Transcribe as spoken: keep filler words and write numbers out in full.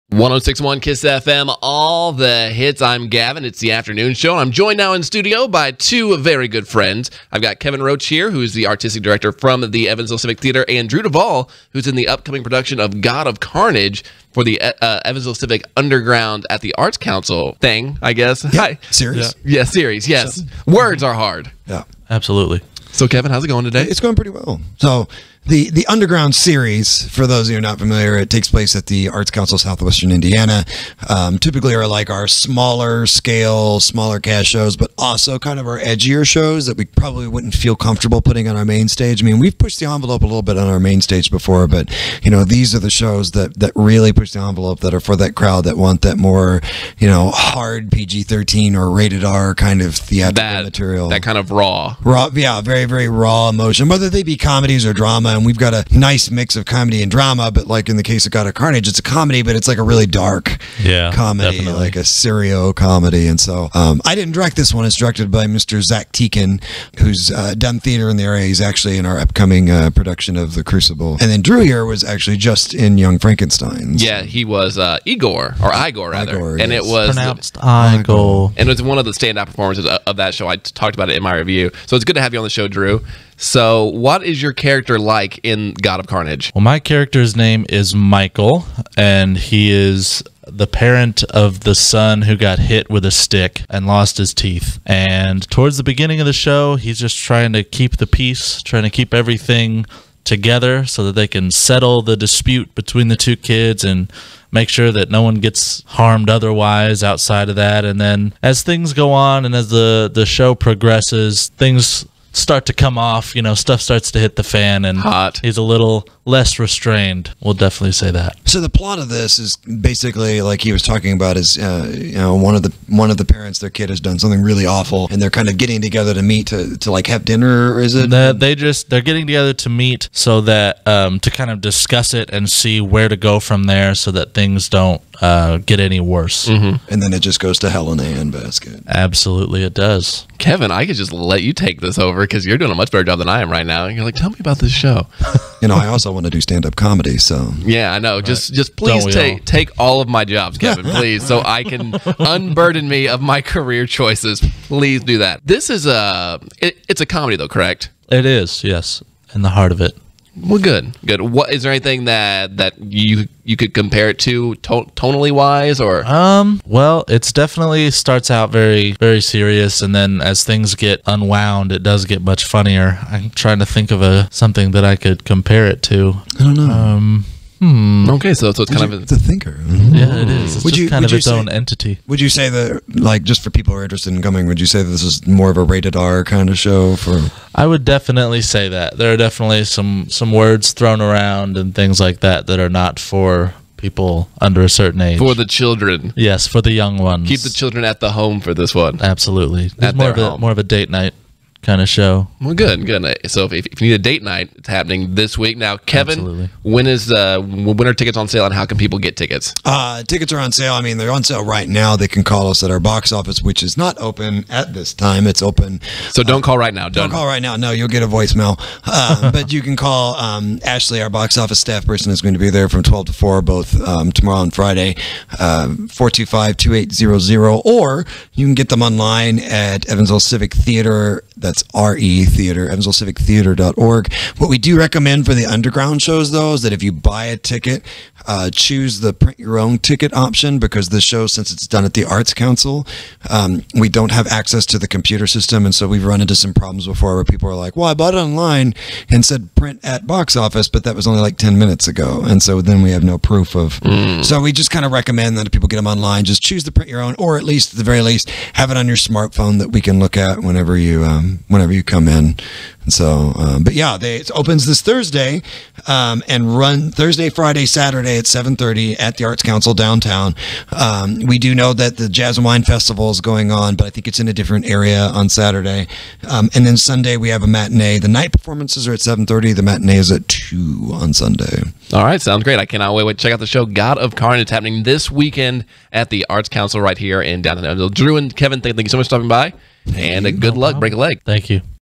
one oh six point one KISS F M, all the hits. I'm Gavin. It's the afternoon show. I'm joined now in studio by two very good friends. I've got Kevin Roach here, who's the artistic director from the Evansville Civic Theater, and Drew Duvall, who's in the upcoming production of God of Carnage for the uh, Evansville Civic Underground at the Arts Council thing, I guess. Yeah, Hi. series. Yeah, yeah series, yes. So, Words are hard. Yeah. Absolutely. So, Kevin, how's it going today? It's going pretty well. So the the Underground series, for those of you who are not familiar, it takes place at the Arts Council Southwestern Indiana. Um, typically are like our smaller scale, smaller cast shows, but also kind of our edgier shows that we probably wouldn't feel comfortable putting on our main stage. I mean, we've pushed the envelope a little bit on our main stage before, but you know, these are the shows that that really push the envelope, that are for that crowd that want that more, you know, hard P G thirteen or rated R kind of theatrical that, material. That kind of raw. Raw, yeah, very, very raw emotion, whether they be comedies or drama. And we've got a nice mix of comedy and drama, but like in the case of God of Carnage, it's a comedy, but it's like a really dark Yeah, comedy, definitely. like a serio comedy. And so um, I didn't direct this one. It's directed by Mister Zach Teakin, who's uh, done theater in the area. He's actually in our upcoming uh, production of The Crucible. And then Drew here was actually just in Young Frankenstein. So. Yeah, he was uh, Igor, or Igor, rather. Igor, and yes. it was... Pronounced Igor. And it was one of the standout performances of, of that show. I t- talked about it in my review. So it's good to have you on the show, Drew. So what is your character like in God of Carnage? Well, my character's name is Michael, and he is the parent of the son who got hit with a stick and lost his teeth. And towards the beginning of the show, he's just trying to keep the peace, trying to keep everything together so that they can settle the dispute between the two kids and make sure that no one gets harmed otherwise outside of that. And then as things go on and as the, the show progresses, things start to come off, you know, stuff starts to hit the fan, and Hot. he's a little less restrained. We'll definitely say that. So the plot of this is basically like he was talking about is uh, you know, one of the one of the parents, their kid has done something really awful, and they're kind of getting together to meet to, to like have dinner, or is it? The, they just they're getting together to meet so that um, to kind of discuss it and see where to go from there, so that things don't uh, get any worse. Mm-hmm. And then it just goes to hell in a handbasket. Absolutely, it does. Kevin, I could just let you take this over because you're doing a much better job than I am right now. You're like, tell me about this show. You know, I also want to do stand-up comedy, so Yeah, I know. Just just please Don't we take all? take all of my jobs, Kevin, please, so I can unburden me of my career choices. Please do that. This is a it, it's a comedy though, correct? It is, yes, in the heart of it. Well, good, good. What is there anything that that you you could compare it to, to tonally wise, or Um, well, it's definitely starts out very, very serious, and then as things get unwound, it does get much funnier. I'm trying to think of a something that I could compare it to. I don't know. Um, hmm. okay? So so it's kind of It's a thinker. Yeah, it is. It's Would just you- kind would of you its say- own entity. Would you say that, like, just for people who are interested in coming, would you say that this is more of a rated R kind of show for? I would definitely say that. There are definitely some, some words thrown around and things like that that are not for people under a certain age. for the children. yes, for the young ones. Keep the children at the home for this one. Absolutely. It's At more their of a home. more of a date night kind of show. Well, good, good. So if, if you need a date night, it's happening this week. Now, Kevin, Absolutely. when is uh, when are tickets on sale, and how can people get tickets? Uh, tickets are on sale. I mean, they're on sale right now. They can call us at our box office, which is not open at this time. It's open. So don't call right now. Don't Don't call right now. No, you'll get a voicemail. Uh, but you can call um, Ashley, our box office staff person, is going to be there from twelve to four, both um, tomorrow and Friday, four two five, two eight zero zero. Or you can get them online at Evansville Civic Theater. That's R E Theater, evansville civic theater dot org. What we do recommend for the underground shows, though, is that if you buy a ticket, uh, choose the print your own ticket option, because the show, since it's done at the Arts Council, um, we don't have access to the computer system. And so we've run into some problems before where people are like, well, I bought it online and said print at box office, but that was only like ten minutes ago. And so then we have no proof of. Mm. So we just kind of recommend that if people get them online, just choose the print your own, or at least at the very least, have it on your smartphone that we can look at whenever you um, whenever you come in. And so, um, but yeah, they, it opens this Thursday um, and run Thursday, Friday, Saturday at seven thirty at the Arts Council downtown. Um, we do know that the Jazz and Wine Festival is going on, but I think it's in a different area on Saturday. Um, and then Sunday we have a matinee. The night performances are at seven thirty. The matinee is at two on Sunday. All right, sounds great. I cannot wait. wait check out the show God of Carnage. It's happening this weekend at the Arts Council right here in downtown Evansville. Drew and Kevin, thank, thank you so much for stopping by, and uh, good luck. Break a leg. Thank you.